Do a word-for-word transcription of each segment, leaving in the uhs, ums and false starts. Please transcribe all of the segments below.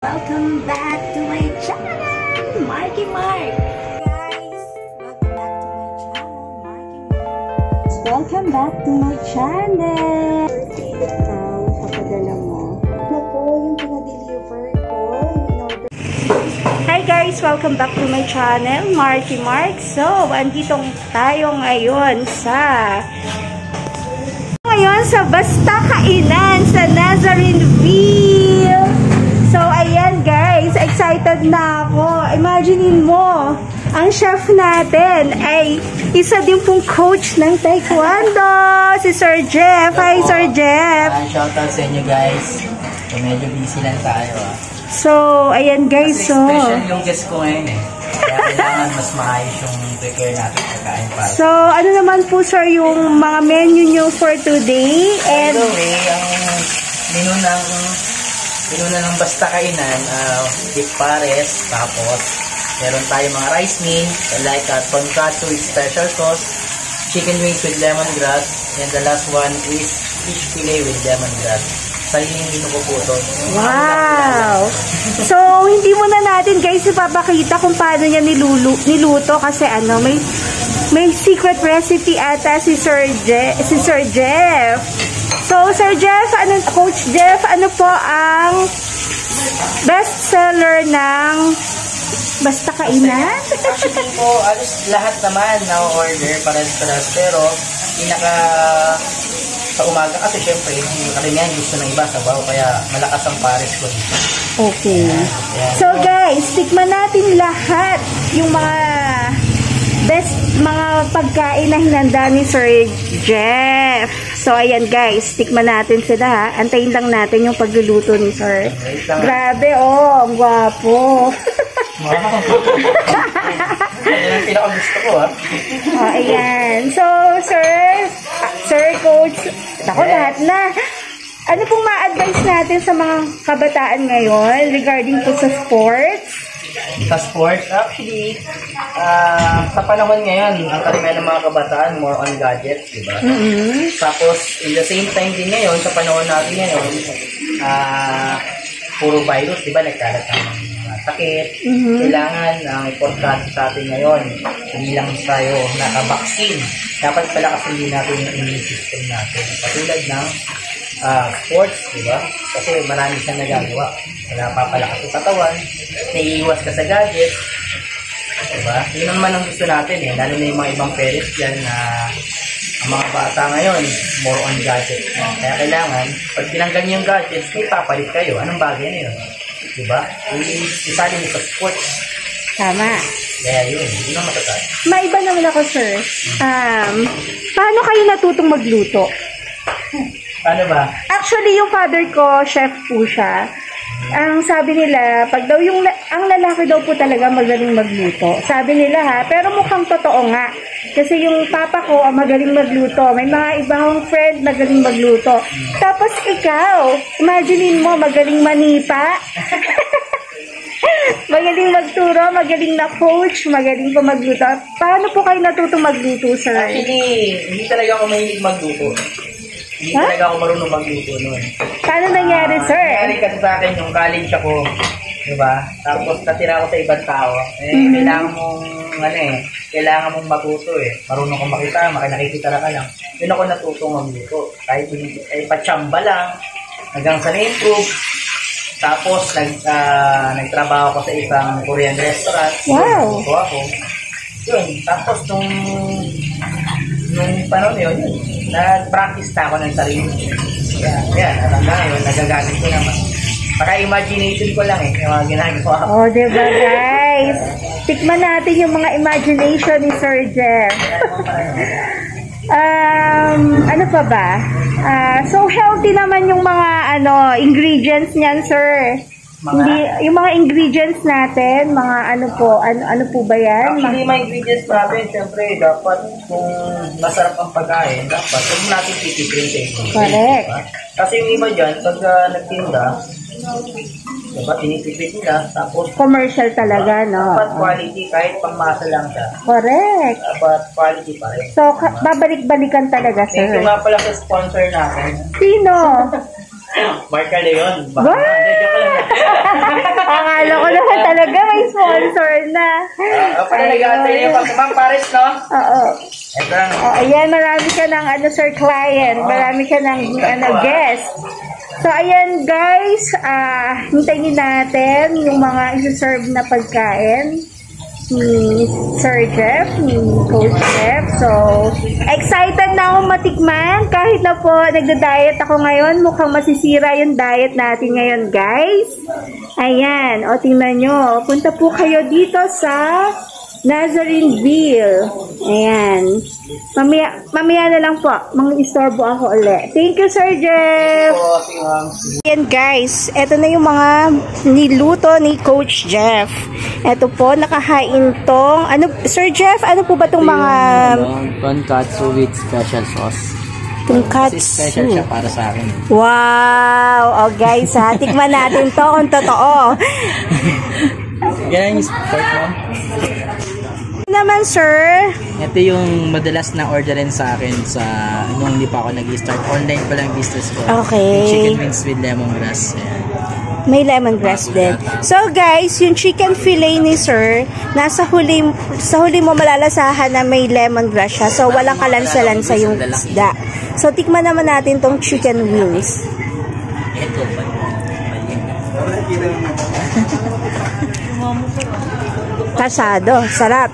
Welcome back to my channel, Marky Mark. Guys, welcome back to my channel. Welcome back to my channel. Ikaw, kapadala mo. Ano po yung pinadeliver ko? Yung order. Hi guys, welcome back to my channel, Marky Mark. So, andito tayo ngayon sa ngayon sa Basta Kainan sa Nazareneville. So, ayan guys, excited na ako. Imaginein mo, ang chef natin ay isa din pong coach ng Taekwondo, si Sir Jeff. Hi, Sir Jeff. Uh, shoutout sa inyo guys. So, medyo busy lang tayo. Ah. So, ayan guys. Kasi so, special yung guest ko ngayon eh. Kaya kailangan mas maayos yung prepare natin pagkain para. So, ano naman po sir yung mga menu nyo for today? And And by the way, ang menu ng menu na ng Basta Kainan, uh, beef pares, tapos meron tayo mga rice meal, like uh, tonkatsu with special sauce, chicken wings with lemongrass, and the last one is fish fillet with lemongrass. Sariling menu ko po ito. wow! So, hindi muna natin guys ipapakita kung paano niya nilulu niluto kasi ano, may may secret recipe ata si Sir Je si Sir Jeff. So, Sir Jeff, ano, Coach Jeff, ano po ang best seller ng Basta Kainan? Actually po, alos lahat naman na order para sa pero pinaka sa umaga kasi syempre yung karamihan gusto ng iba sa baw kaya malakas ang pares ko dito. Okay. Ayan. So guys, tikman natin lahat yung mga best mga pagkain na hinanda ni Sir Jeff. So ayan guys, tikman natin sila ha. Antayin lang natin yung pagluluto ni Sir. Grabe oh, ang gwapo. Yan ang pinaka-gusto ko ha. Oh, ayan. So, Sir, Sir Coach, ako yes. Lahat na. Ano pong ma-advise natin sa mga kabataan ngayon regarding po sa sports? Sa sports, actually, uh, sa panahon ngayon, ang karamihan ng mga kabataan, more on gadgets, di ba? Mm-hmm. Tapos, in the same time din ngayon, sa panahon natin ngayon, uh, puro virus, di ba? Nagkalat ng sakit. Mm-hmm. Kailangan ang uh, importante sa atin ngayon, hindi lang tayo nakabaksin. Dapat pala kasi hindi natin yung immune system natin. Patulad ng uh, sports, di ba? Kasi marami siyang nagagawa. Wala papalakas sa katawan, naiiwas ka sa gadget, di ba? Yun naman ang gusto natin eh. Lalo na yung mga ibang parents dyan na ang mga bata ngayon, more on gadgets. Kaya kailangan, pag tinanggal niyo yung gadgets, may papalit kayo. Anong bagay na yun? Diba? Isali mo sa sports. Tama. Kaya yun, yun ang matatag. Maiba naman ako, sir. Um, paano kayo natutong magluto? Paano ba? Actually, yung father ko, chef po siya. Ang sabi nila, pag daw yung, ang lalaki daw po talaga magaling magluto. Sabi nila ha, pero mukhang totoo nga. Kasi yung papa ko, ang magaling magluto. May mga ibang friend magaling magluto. Tapos ikaw, imaginein mo, magaling manipa. Magaling magturo, magaling na coach, magaling po magluto. Paano po kayo natutong magluto, sir? Actually, hindi talaga ako mahilig magluto. Hindi huh? talaga ako marunong magluto noon. Paano nangyari, uh, sir? Nangyari kasi sa akin yung college ako, diba? Tapos natira ako sa ibang tao. Eh, mm-hmm. kailangan mong, ano eh, kailangan mong matuto eh. Marunong kong makita, makinakikita ka lang. Yun ako natutong magluto. Kahit eh, patsamba lang, hanggang sa na-improve. Tapos, nag, uh, nagtrabaho ako sa isang Korean restaurant. Wow! Nagluto ako. Yun, tapos nung, nung panahon yun, yun. Nag-practice na ako ng sarili. Yan, yan. At hanggang ngayon, nagagamit ko naman. Paka-imagination ko lang eh, yung mga ginagawa ko. Oh, diba guys? Tikman natin yung mga imagination ni Sir Jeff. um, ano pa ba? Uh, so, healthy naman yung mga ano ingredients niyan, sir. Mga? Hindi, yung mga ingredients natin, mga ano po, ano, ano po ba yan? Actually, mga ingredients natin, syempre, dapat kung masarap ang pagkain, dapat huwag natin titipin sa ingredients. Correct. Diba? Kasi yung iba dyan, pag uh, nagtinda, diba, tinitipid nila, tapos commercial talaga, diba, no? Dapat quality, kahit pangmasa lang siya. Correct. Dapat quality pa rin. So, diba? Babalik-balikan talaga, sir. Ito nga pala sa sponsor natin. Sino? Marca Leon. Wow! sponsor na. Uh, pala nag-aantay niyo pa. Ma'am Paris, no? Oo. Ito lang. Oh, ayan, marami ka ng ano, sir, client. Marami ka ng ano, guest. So, ayan, guys. Ah, hintayin natin yung mga isi-serve na pagkain ni Sir Jeff, ni Coach Jeff. So, excited na akong matikman. Kahit na po, nagda-diet ako ngayon. Mukhang masisira yung diet natin ngayon, guys. Ayan. O, tingnan nyo. Punta po kayo dito sa Nazareneville. Ayan. Mamaya, mamaya na lang po. Mang-istorbo ako ulit. Thank you, Sir Jeff. Ayan, guys. Ito na yung mga niluto ni Coach Jeff. Ito po, nakahain tong, ano, Sir Jeff, ano po ba tong mga... Tonkatsu with special sauce. Tonkatsu. Kasi special siya para sa akin. Wow! O, guys, ha. Tikman natin to kung totoo. Ganyan yung pork mo. Naman, sir. Ito yung madalas na orderin sa akin sa nung hindi pa ako nag-start. Online pa lang business ko. Okay. Yung chicken wings with lemongrass. Ayan. May lemongrass din. So, guys, yung chicken fillet ni sir, nasa huli, sa huli mo malalasahan na may lemongrass siya. So, walang kalansa-lansa yung isda. So, tikman naman natin tong chicken wings. Ito pa. Kasado. Sarap.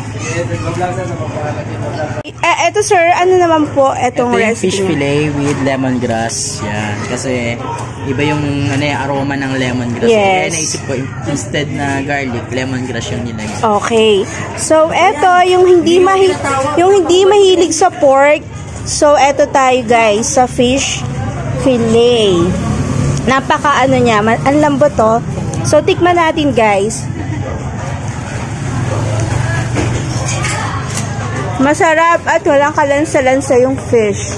Eh, eto sir, ano naman po etong ito yung recipe? Fish fillet with lemongrass. Yan. Kasi iba yung ano, yung aroma ng lemongrass. Yes. Kaya naisip ko, instead na garlic, lemongrass yung nilagay. Okay. So, eto, yung hindi, mahi yung hindi mahilig sa pork. So, eto tayo guys, sa fish fillet. Napaka ano niya, ang lambot to. So, tikman natin guys. Masarap at walang kalansa-lansa yung fish.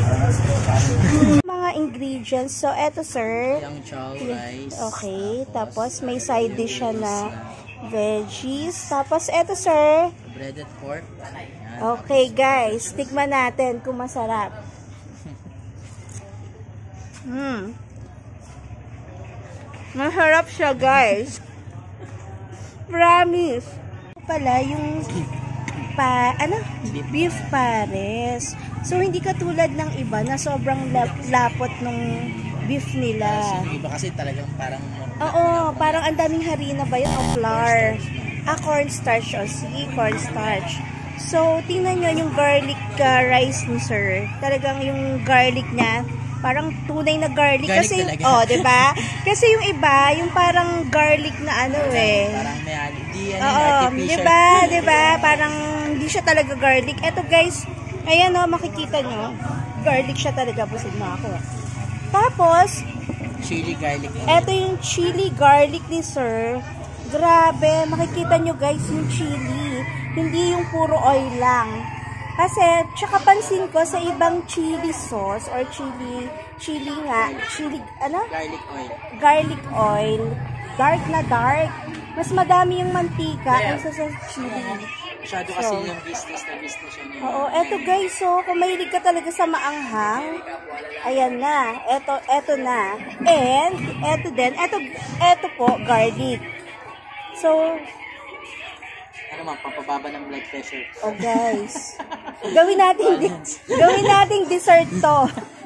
Mga ingredients. So, eto sir. Yung chow rice. Okay. Tapos, may side dish siya na veggies. Tapos, eto sir. Breaded pork. Okay, guys. Tikman natin kung masarap. Hmm. Masarap siya, guys. Promise. Pala, yung pa, ano? Beef pares. So, hindi katulad ng iba na sobrang lap lapot ng beef nila. Yung iba kasi talagang parang... Oo, parang ang daming harina ba yun? O flour. Ah, cornstarch. O, sige, cornstarch. So, tingnan nyo yung garlic uh, rice ni sir. Talagang yung garlic niya, parang tunay na garlic. Garlic kasi, talaga. oh, diba? Kasi yung iba, yung parang garlic na ano eh. Parang may hindi yan Oo, artificial. diba? Diba? Parang hindi siya talaga garlic. Eto guys, ayan o, makikita nyo. Garlic siya talaga. Busog na ako. Tapos, chili garlic. eto yung chili garlic ni sir. Grabe, makikita nyo guys yung chili. Hindi yung puro oil lang. Kasi, tsaka pansin ko sa ibang chili sauce or chili, chili nga, chili, ano? Garlic oil. Garlic oil. Dark na dark. Mas madami yung mantika Yeah. kaysa sa chili. Masyado kasi yung business na business yun. Oo, eto guys, so kung mahilig ka talaga sa maanghang, ayan na, eto, eto na. And, eto din, eto, eto po, garlic. So, Ano man, papababa ng blood pressure. oh guys, gawin natin, gawin nating dessert to.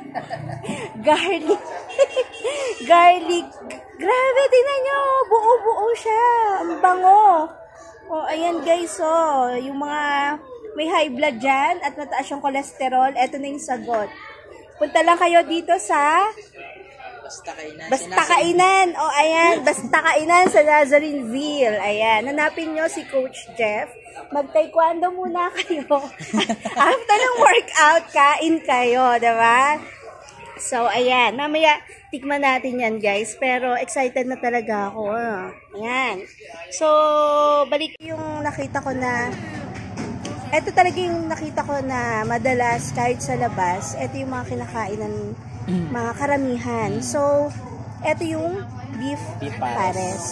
Garlic. Garlic. Grabe, tingnan nyo, buo-buo siya. Ang bango. Oh, ayan guys, oh, yung mga may high blood dyan at mataas yung cholesterol, eto na yung sagot. Punta lang kayo dito sa Basta kainan. Basta Kainan. Oh, ayan, Basta Kainan sa Nazareneville. Ayan, hanapin nyo si Coach Jeff. Mag-taekwondo muna kayo. After ng workout, kain kayo, diba? So, ayan, mamaya tikman natin yan guys, pero excited na talaga ako. Ah. Ayan. So, balik yung nakita ko na, eto talaga yung nakita ko na madalas kahit sa labas, eto yung mga kinakain ng mga karamihan. So, eto yung beef, Beef pares. pares.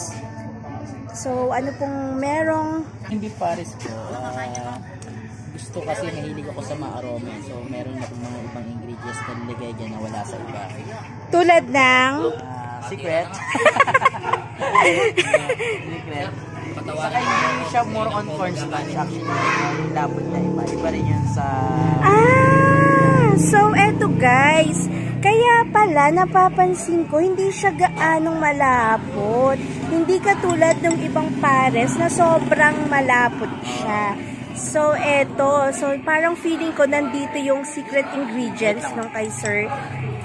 So, ano pong merong, Yung beef pares ko, uh, gusto kasi mahilig ako sa mga aroma. So, meron akong mga ibang ingredients na nilagay dyan na wala sa iba. tulad ng, Uh, secret. Secret. Sa kanya, hindi siya more on cornstarch actually. Yung labot na iba. Iba rin yun sa... Ah! So, eto guys. Kaya pala, napapansin ko, hindi siya gaanong malapot. Hindi katulad ng ibang pares na sobrang malapot siya. So, eto. So, parang feeling ko nandito yung secret ingredients nung kay Sir